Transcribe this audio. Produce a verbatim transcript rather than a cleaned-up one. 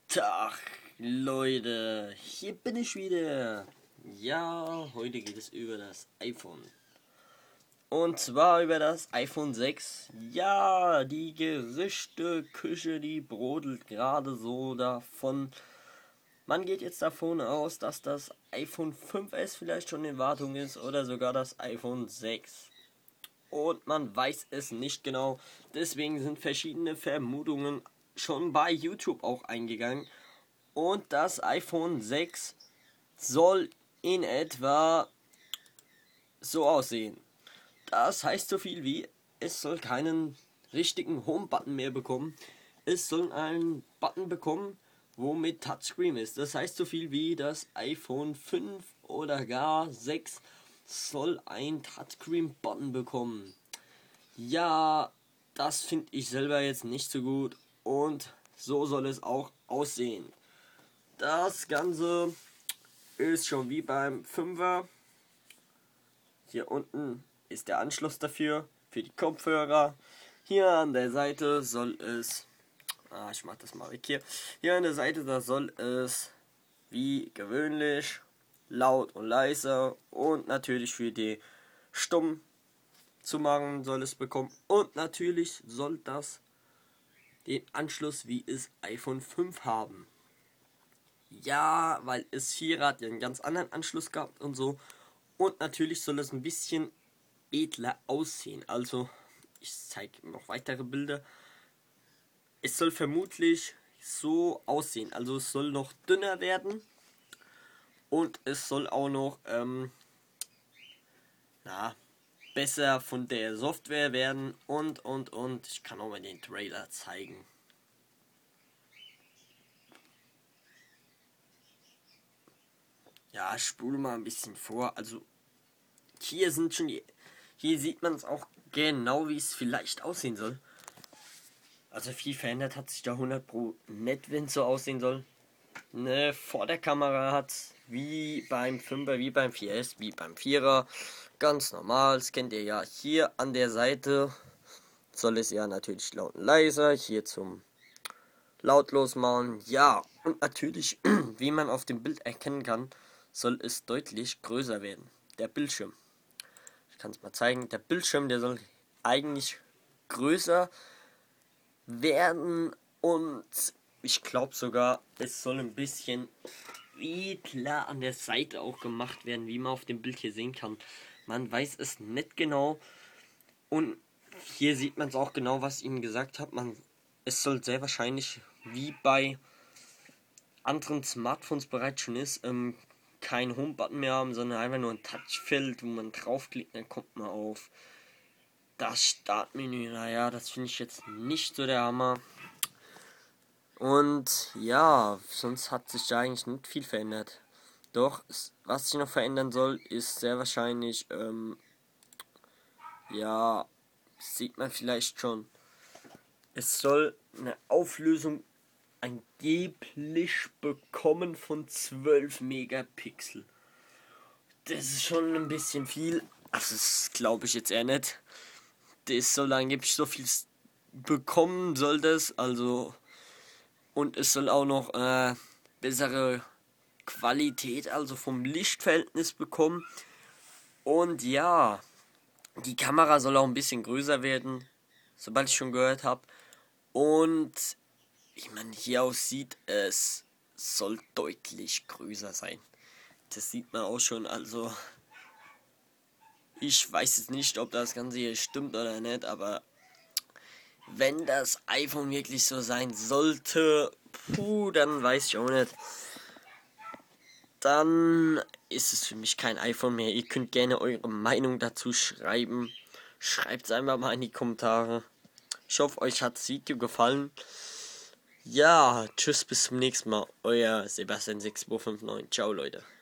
Tag, Leute, hier bin ich wieder. Ja, heute geht es über das iPhone. Und zwar über das iPhone sechs. Ja, die Gerüchteküche, die brodelt gerade so davon. Man geht jetzt davon aus, dass das iPhone fünf S vielleicht schon in Wartung ist oder sogar das iPhone sechs. Und man weiß es nicht genau. Deswegen sind verschiedene Vermutungen schon bei YouTube auch eingegangen. Und das iPhone sechs soll in etwa so aussehen. Das heißt so viel wie, es soll keinen richtigen Home-Button mehr bekommen. Es soll einen Button bekommen, wo mit Touchscreen ist. Das heißt so viel wie, das iPhone fünf oder gar sechs soll ein Touchscreen-Button bekommen. Ja, das finde ich selber jetzt nicht so gut. Und so soll es auch aussehen. Das Ganze ist schon wie beim fünfer. Hier unten ist der Anschluss dafür, für die Kopfhörer. Hier an der Seite soll es, ah, ich mach das mal weg hier. Hier an der Seite, da soll es wie gewöhnlich laut und leise und natürlich für die stumm zu machen soll es bekommen. Und natürlich soll das den Anschluss wie es iPhone fünf haben. Ja, weil es hier hat ja einen ganz anderen Anschluss gehabt und so. Und natürlich soll es ein bisschen edler aussehen. Also, ich zeige noch weitere Bilder. Es soll vermutlich so aussehen. Also, es soll noch dünner werden. Und es soll auch noch, ähm, na, besser von der Software werden. Und, und, und. Ich kann auch mal den Trailer zeigen. Ja, spule mal ein bisschen vor. Also, hier sind schon die. Hier sieht man es auch genau, wie es vielleicht aussehen soll. Also, viel verändert hat sich da hundert Pro nicht, wenn es so aussehen soll. Ne, vor der Kamera hat wie beim fünfer, wie beim vier S, wie beim vierer. Ganz normal, das kennt ihr ja. Hier an der Seite soll es ja natürlich laut und leiser. Hier zum lautlos machen. Ja, und natürlich, wie man auf dem Bild erkennen kann, soll es deutlich größer werden. Der Bildschirm. Ich kann es mal zeigen. Der Bildschirm, der soll eigentlich größer werden und ich glaube sogar, es soll ein bisschen edler an der Seite auch gemacht werden, wie man auf dem Bild hier sehen kann. Man weiß es nicht genau und hier sieht man es auch genau, was ich Ihnen gesagt habe. Man, es soll sehr wahrscheinlich, wie bei anderen Smartphones bereits schon ist, ähm, kein Home-Button mehr haben, sondern einfach nur ein Touchfeld, wo man draufklickt, dann kommt man auf das Startmenü. Naja, das finde ich jetzt nicht so der Hammer. Und ja, sonst hat sich da eigentlich nicht viel verändert. Doch, was sich noch verändern soll, ist sehr wahrscheinlich, ähm, ja, sieht man vielleicht schon. Es soll eine Auflösung angeblich bekommen von zwölf Megapixel. Das ist schon ein bisschen viel. Also, das glaube ich jetzt eher nicht. Das soll angeblich so viel bekommen, soll das. Also, und es soll auch noch äh, bessere Qualität, also vom Lichtverhältnis bekommen. Und ja, die Kamera soll auch ein bisschen größer werden, sobald ich schon gehört habe. Und wie man hier aussieht, es soll deutlich größer sein. Das sieht man auch schon, also ich weiß jetzt nicht, ob das Ganze hier stimmt oder nicht, aber wenn das iPhone wirklich so sein sollte, puh, dann weiß ich auch nicht. Dann ist es für mich kein iPhone mehr. Ihr könnt gerne eure Meinung dazu schreiben. Schreibt es einfach mal in die Kommentare. Ich hoffe, euch hat das Video gefallen. Ja, tschüss, bis zum nächsten Mal. Euer Sebastian sechs zwei fünf neun. Ciao, Leute.